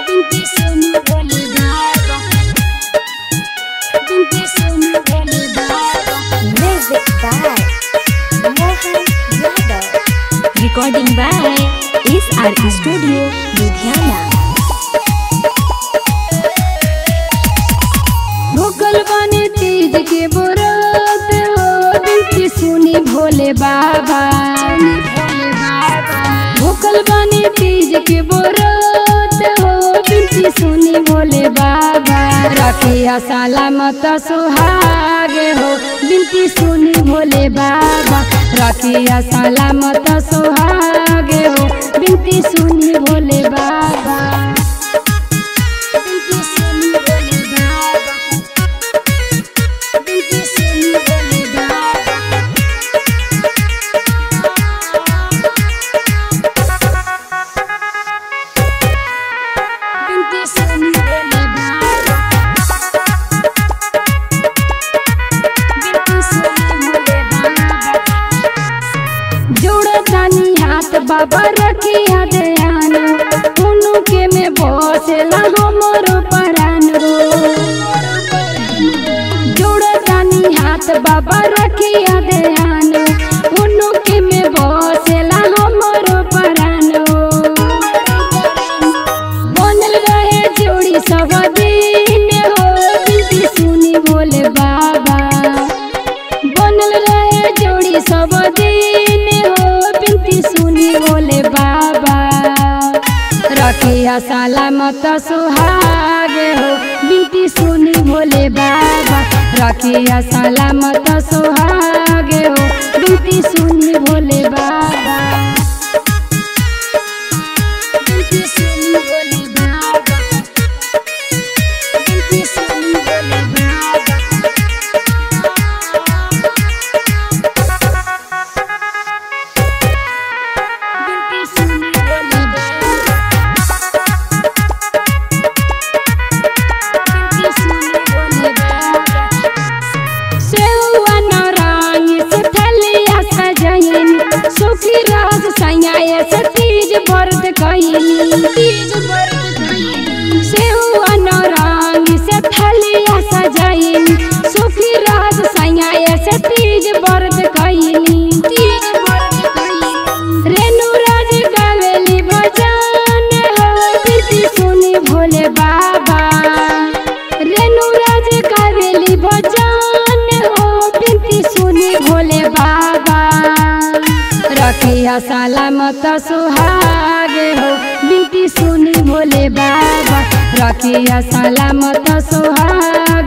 बिनती सुनी भोले बाबा, बिनती सुनी Bhole Baba. Music by Mohan Yadav, recording by SR studio Ludhiana. भूखल बने तीज के व्रत हो, बिनती सुनी भोले बाबा, भूखल बने तीज के व्रत हो, बिनती सुनी भोले बाबा। रखिया सलामत सुहागे हो, बिनती सुनी भोले बाबा, रखिया सलामत सुहागे हो, बिनती सुनी भोले बाबा, बिनती सुनी भोले बाबा, बिनती सुनी भोले बाबा। बिनती सुनी भोले बाबा, बिनती सुनी भोले बाबा। जोड़तानी हाथ बाबा रखिया ध्यान, उनु के में बसेला हमरो परान रो। जोड़तानी हाथ बाबा रखिया ध्यान, उनु के में बसेला हमरो परान रो। बनल रहे जोड़ी सब दिन हो, बिनती सुनी भोले बाबा, बनल रहे जोड़ी सब दिन हो, बिनती सुनी भोले बाबा। रखिया सलामत सुहागे हो, बिनती सुनी भोले बाबा, रखिया सलामत सुहागे हो, बिनती सुनी भोले बाबा, बिनती सुनी भोले बाबा, बिनती सुनी भोले बाबा। बिनती सुनी भोले बाबा, बिनती सुनी भोले बाबा। सेवा नारायण से थलिया सजैन, सुखी राज सैया से तीज व्रत कइनी, तीज व्रत कइनी। सेवा नारायण से थलिया सजैन, सुखी राज सैया से तीज व्रत कइनी, तीज व्रत कइनी। रेणु राज गावेली भजन हो, बिनती सुनी भोले बाबा, रेणु राज गावेली भजन हो, बिनती सुनी भोले बाबा। रखिया सलामत सुहागे हो, बिनती सुनी भोले बाबा, रखिया सलामत सुहागे।